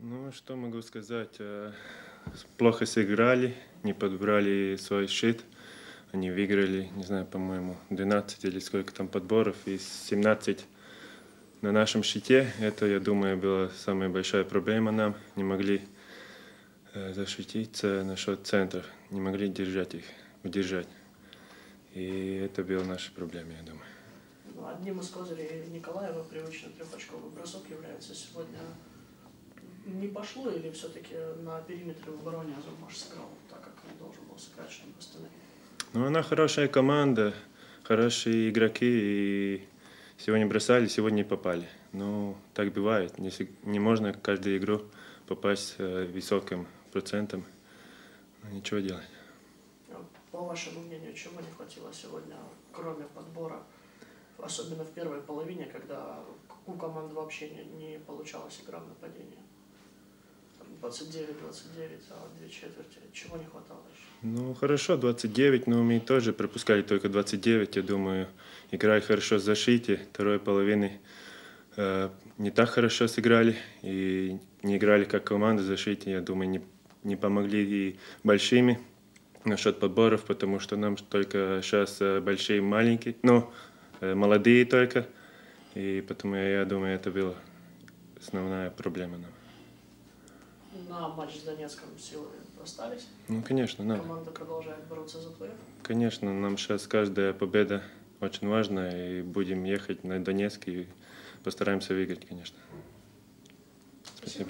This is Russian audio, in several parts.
Ну, что могу сказать? Плохо сыграли, не подбрали свой щит. Они выиграли, не знаю, по-моему, 12 или сколько там подборов из 17 на нашем щите. Это, я думаю, была самая большая проблема нам. Не могли защититься насчет центров, не могли держать их, удержать. И это была наша проблема, я думаю. Одним из козырей Николаева привычный трехочковый бросок является сегодня. Не пошло или все-таки на периметре в обороне Азурмаш сыграл так, как он должен был сыграть, чтобы восстановить? Ну, она хорошая команда, хорошие игроки, и сегодня бросали, сегодня не попали. Ну, так бывает, не можно каждую игру попасть высоким процентом. Ничего делать. По вашему мнению, чего не хватило сегодня, кроме подбора, особенно в первой половине, когда у команды вообще не получалась игра в нападении? 29-29, а 2 четверти. Чего не хватало еще? Ну, хорошо, 29, но мы тоже пропускали только 29. Я думаю, играли хорошо в защите. Второй половины не так хорошо сыграли и не играли как команда в защите. Я думаю, не помогли и большими насчет подборов, потому что нам только сейчас большие маленькие, но молодые только. И потому я думаю, это была основная проблема нам. На матч с Донецком силы остались? Ну, конечно, надо. Команда продолжает бороться за плей-офф? Конечно, нам сейчас каждая победа очень важна, и будем ехать на Донецк и постараемся выиграть, конечно. Спасибо.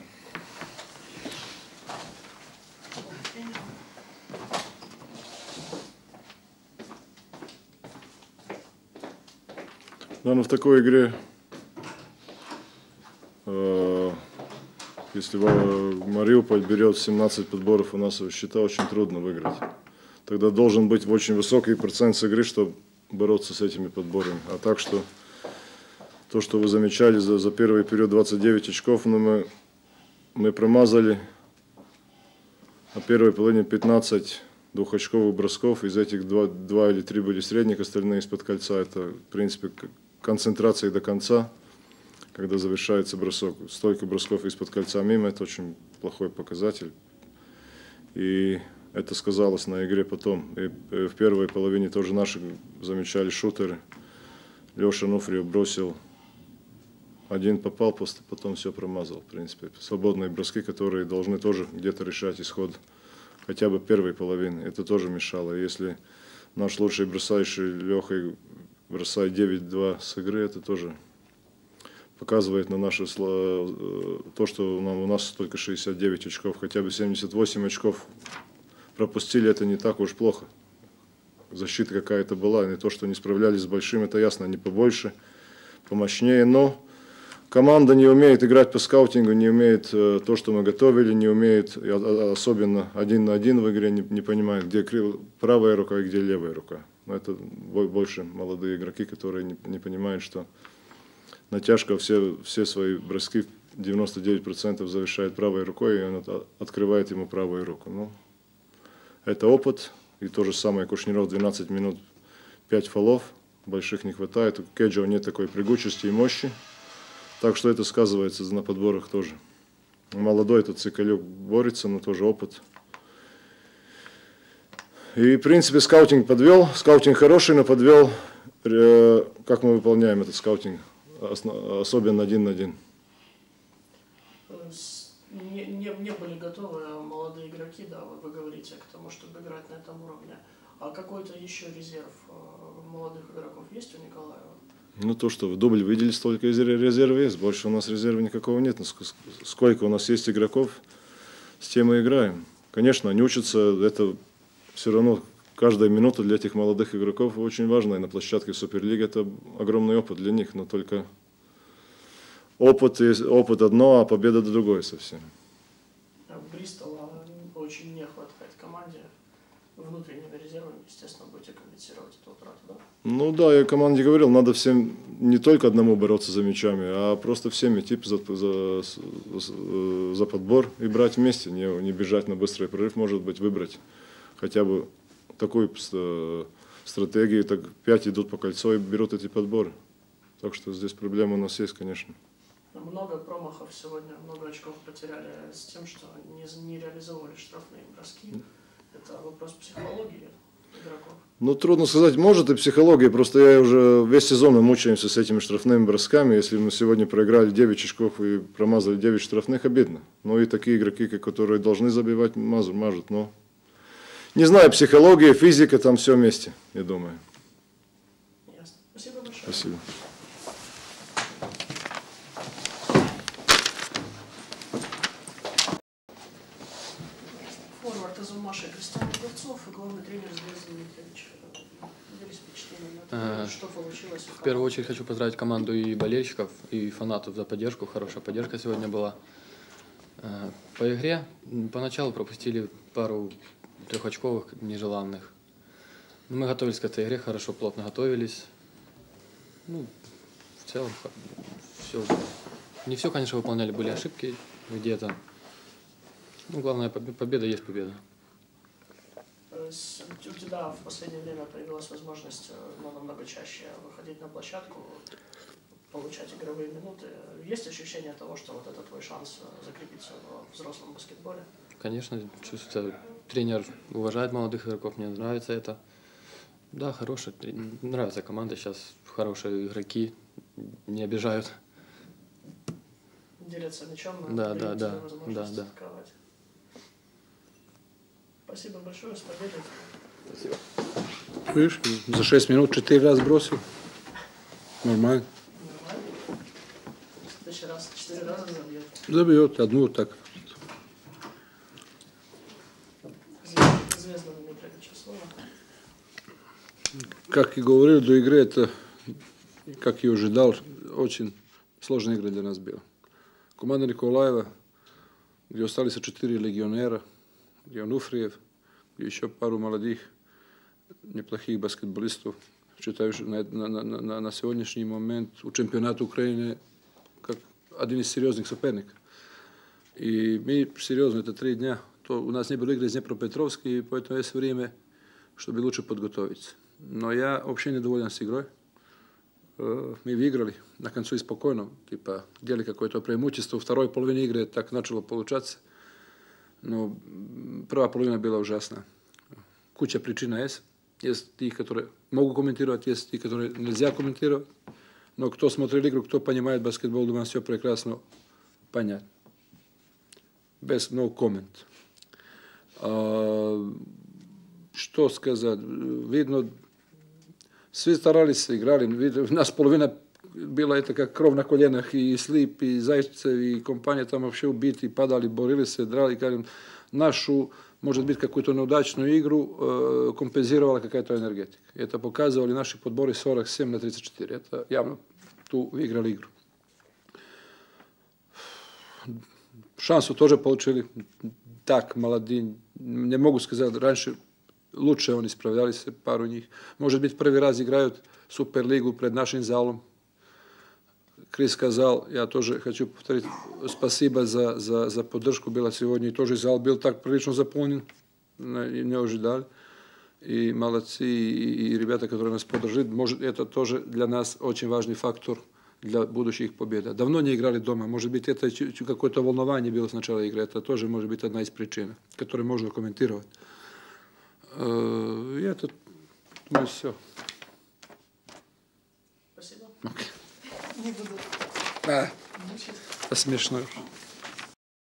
Да, но в такой игре, если Мариуполь берет 17 подборов у нас счета, очень трудно выиграть. Тогда должен быть очень высокий процент с игры, чтобы бороться с этими подборами. А так что, то, что вы замечали за первый период 29 очков, но мы промазали на первой половине 15 двухочковых бросков. Из этих 2 или 3 были средних, остальные из-под кольца. Это, в принципе, концентрация до конца, когда завершается бросок. Столько бросков из-под кольца мимо, это очень плохой показатель. И это сказалось на игре потом. И в первой половине тоже наши замечали шутеры. Леша Нуфриев бросил, один попал, потом все промазал. В принципе, свободные броски, которые должны тоже где-то решать исход хотя бы первой половины. Это тоже мешало. Если наш лучший бросающий Леха бросает 9-2 с игры, это тоже показывает на наше то, что у нас только 69 очков, хотя бы 78 очков пропустили, это не так уж плохо. Защита какая-то была, не то, что не справлялись с большим, это ясно, они побольше, помощнее, но команда не умеет играть по скаутингу, не умеет то, что мы готовили, не умеет, особенно 1 на 1 в игре, не понимает, где правая рука и где левая рука. Но это больше молодые игроки, которые не понимают, что натяжка все свои броски 99% завершает правой рукой, и он открывает ему правую руку. Ну, это опыт. И то же самое Кушниров, 12 минут, 5 фолов. Больших не хватает. У Кеджо нет такой прыгучести и мощи. Так что это сказывается на подборах тоже. Молодой этот Цикалюк борется, но тоже опыт. И, в принципе, скаутинг подвел. Скаутинг хороший, но подвел. Как мы выполняем этот скаутинг? Особенно 1 на 1. Не были готовы молодые игроки, да, вы говорите, к тому, чтобы играть на этом уровне. А какой-то еще резерв молодых игроков есть у Николаева? Ну, то, что в дубль видели, столько резерва есть. Больше у нас резерва никакого нет. Сколько у нас есть игроков, с тем и играем. Конечно, они учатся, это все равно каждая минута для этих молодых игроков очень важна. И на площадке Суперлиги это огромный опыт для них, но только опыт одно, а победа другое совсем. Бристола очень не хватает команде. Внутренними резервами, естественно, будете компенсировать эту утрату, да? Ну да, я команде говорил, надо всем не только одному бороться за мячами, а просто всеми идти за подбор и брать вместе, не бежать на быстрый прорыв, может быть, выбрать хотя бы такую стратегию, так 5 идут по кольцу и берут эти подборы. Так что здесь проблема у нас есть, конечно. Много промахов сегодня, много очков потеряли с тем, что не реализовывали штрафные броски. Это вопрос психологии игроков. Ну, трудно сказать, может и психология, просто я уже весь сезон мы мучаемся с этими штрафными бросками. Если мы сегодня проиграли 9 очков и промазали 9 штрафных, обидно. Ну и такие игроки, которые должны забивать, мажут. Но не знаю, психология, физика, там все вместе, я думаю. Ясно. Спасибо большое. Спасибо. Форвард из Умаши Кристиан Дубцов и главный тренер Звезды Дмитриевич. Делись впечатлениями. Что получилось? В первую очередь хочу поздравить команду и болельщиков, и фанатов за поддержку. Хорошая поддержка сегодня была. По игре поначалу пропустили пару трехочковых нежеланных. Мы готовились к этой игре, хорошо, плотно готовились. Ну, в целом, все. Не все, конечно, выполняли, были ошибки где-то. Ну, главное, победа есть победа. У тебя в последнее время появилась возможность намного чаще выходить на площадку, получать игровые минуты. Есть ощущение того, что вот это твой шанс закрепиться в взрослом баскетболе? Конечно, чувствуется, тренер уважает молодых игроков, мне нравится это. Да, хорошая, нравится команда сейчас, хорошие игроки, не обижают. Делятся мячом, Да. возможность атаковать. Спасибо большое, с победой. Спасибо. Видишь, за 6 минут 4 раза бросил. Нормально. Нормально. В следующий раз 4 раза забьет. Забьет одну вот так. Звезда Дмитриевича слово. Как и говорил, до игры это, как и ожидал, очень сложная игра для нас была. Команда Николаева, где остались 4 легионера, где Онуфриев, где еще пару молодых, неплохих баскетболистов. Считаю, что на сегодняшний момент у чемпионата Украины как один из серьезных соперников. И мы серьезно, это 3 дня. То у нас не было игры с Днепропетровской, и поэтому есть время, чтобы лучше подготовиться. Но я вообще недоволен с игрой. Мы выиграли, на концу и спокойно, типа, делали какое-то преимущество. В второй половине игры так начало получаться. Но первая половина была ужасна. Куча причин есть. Есть те, которые могу комментировать, есть те, которые нельзя комментировать. Но кто смотрел игру, кто понимает баскетбол, думаю, все прекрасно понятно. Без no comment. Что сказать? Видно, все старались, играли. У нас половина была это как кровь на коленах, и Слип, и Зайцев, и компания там вообще убиты, падали, боролись, драли. Кажем, нашу, может быть, какую-то неудачную игру компенсировала какая-то энергетика. Это показывали наши подборы 47-34. Это явно ту выиграли игру. Шансу тоже получили. Так, молодые. Не могу сказать, раньше лучше они справлялись, пару них. Может быть, первый раз играют Суперлигу пред нашим залом. Крис сказал, я тоже хочу повторить, спасибо за поддержку была сегодня. И тоже зал был так прилично заполнен, не ожидали. И молодцы, и ребята, которые нас поддержали. Может, это тоже для нас очень важный фактор для будущих побед. Давно не играли дома. Может быть, это какое-то волнование было с начала игры. Это тоже может быть одна из причин, которую можно комментировать. И это, думаю, все. Спасибо. Okay. Не буду. Смешно.